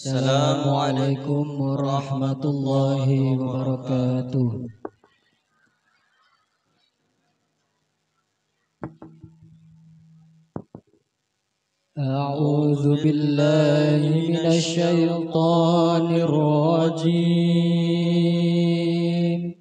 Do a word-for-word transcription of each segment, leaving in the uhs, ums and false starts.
Assalamualaikum warahmatullahi wabarakatuh. A'udzu billahi minasy syaithanir rajim.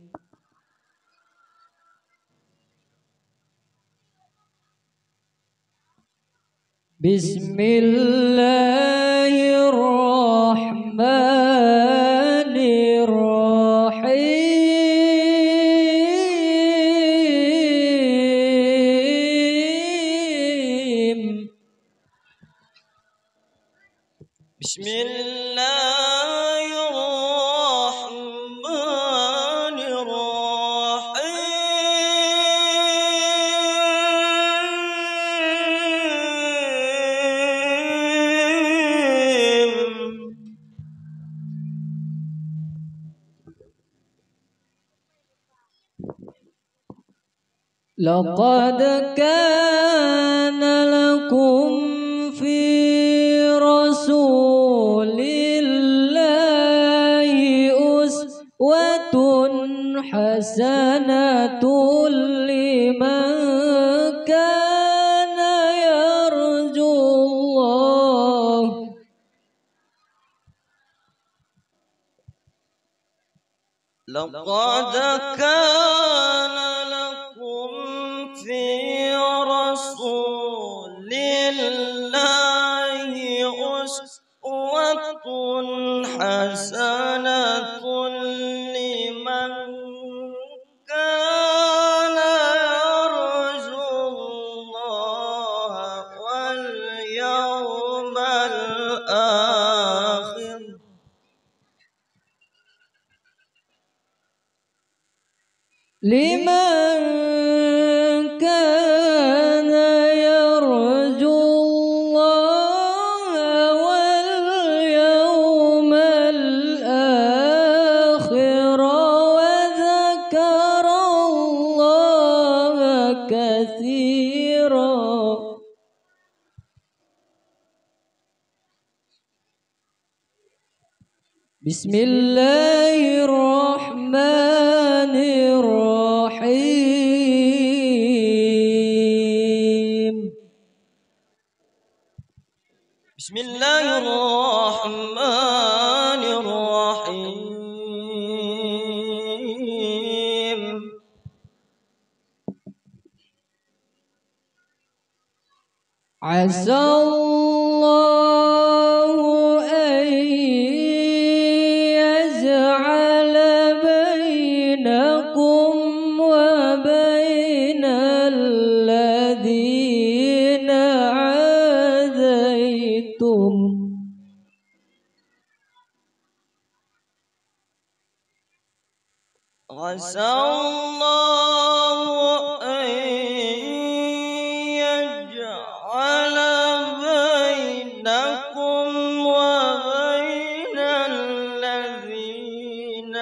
Bismillahirrahmanirrahim. Laqad kana lakum fi rasulillahi uswatun hasanatun liman kana yarjullah Laqad kana في رسول الله أسوة حسنة لمن كان يرجو الله واليوم الآخر لمن كان يرجو الله واليوم الآخر وذكر الله كثيرا بسم الله الرحمن الرحيم بسم الله الرحمن الرحيم عسى الله أن يجعل بينكم وبين الذين عاديتم عسى الله أن يجعل بينكم وبين الذين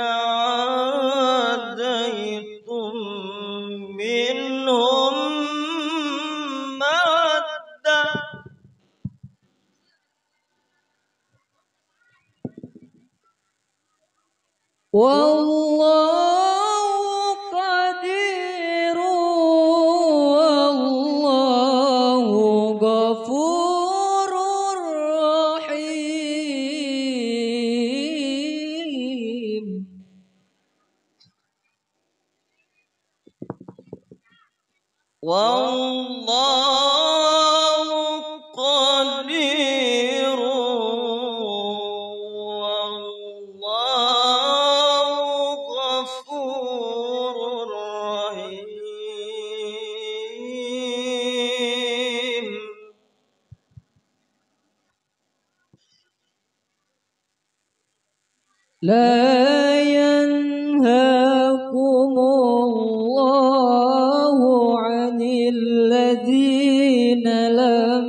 عاديتم منهم مودة والله قدير والله غفور رحيم والله قدير لا ينهاكم الله عن الذين لم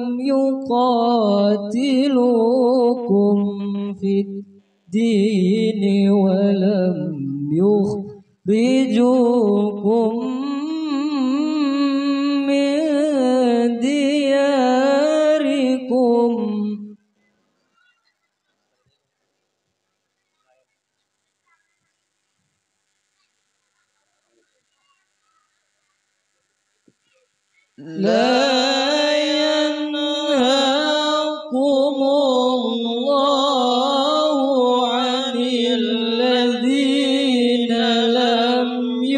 يقاتلوكم في الدين ولم يخرجوكم من دياركم لا ينهاكم الله عن الذين لم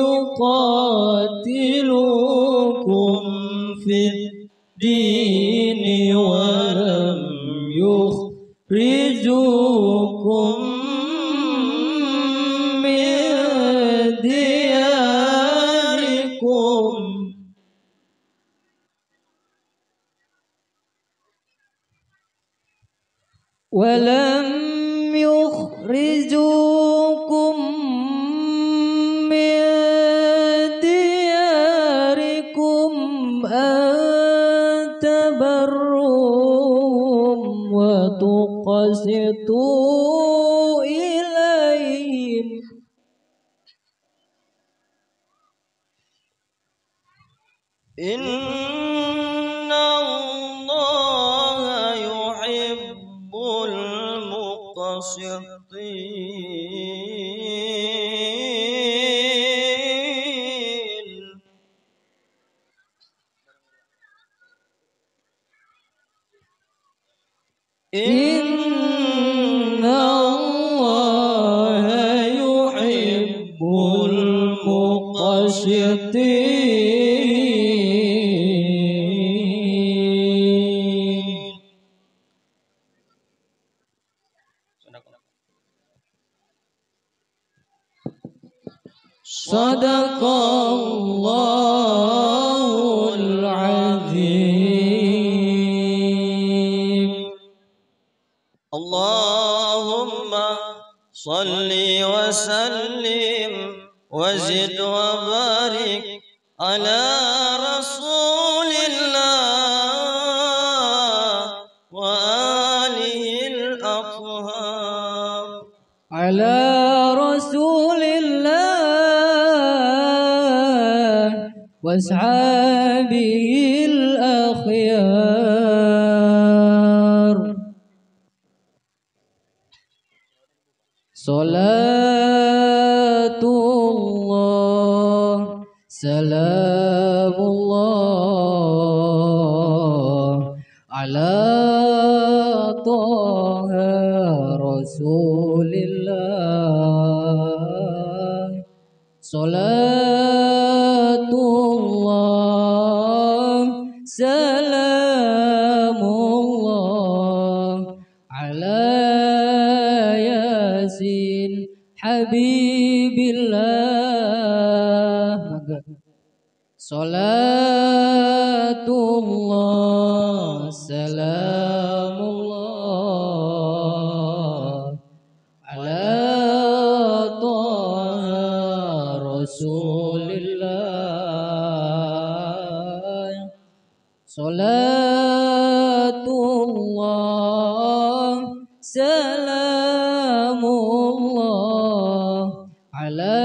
يقاتلوكم في الدين ولم يخرجوكم من دياركم ولم يخرجوكم من دياركم أن تبروهم وتقسطوا إليهم إن الله يحب المقسطين إن الله يحب المقسطين. صدق الله العظيم. اللهم صل وسلم وزد وبارك على رسول الله وآله الأطهار على رسول الله وأصحابه الأخيار صلاة الله سلام الله على طه رسول الله صلاة الله سلام الله على ياسين حبيب الله صلاة الله سلام الله على طه رسول الله صلاة الله سلام الله على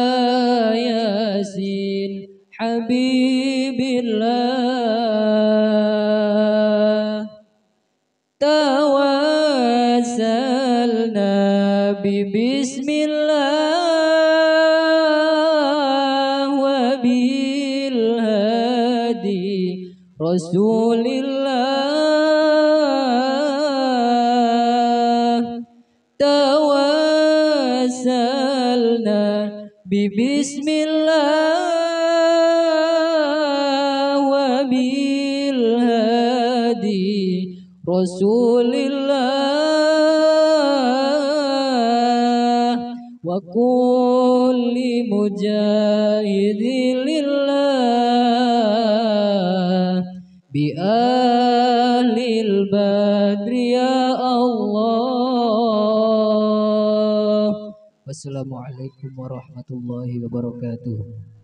ياسين حبيب الله توسلنا ببسم الله وبالهادي رسول الله توسلنا ببسم الله وبالهادي رسول الله وكل مجاهد لله بأهل البدر يا الله. Wassalamualaikum warahmatullahi wabarakatuh.